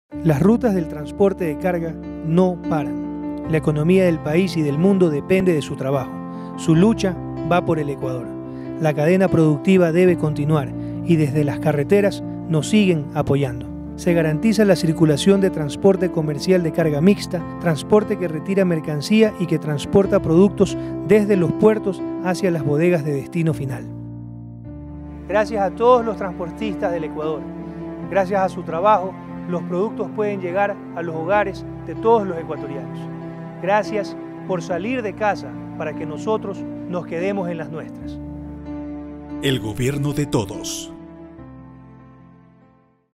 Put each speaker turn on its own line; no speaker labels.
Las rutas del transporte de carga no paran. La economía del país y del mundo depende de su trabajo. Su lucha va por el Ecuador. La cadena productiva debe continuar y desde las carreteras nos siguen apoyando. Se garantiza la circulación de transporte comercial de carga mixta, transporte que retira mercancía y que transporta productos desde los puertos hacia las bodegas de destino final. Gracias a todos los transportistas del Ecuador. Gracias a su trabajo, los productos pueden llegar a los hogares de todos los ecuatorianos. Gracias por salir de casa para que nosotros nos quedemos en las nuestras.
El gobierno de todos.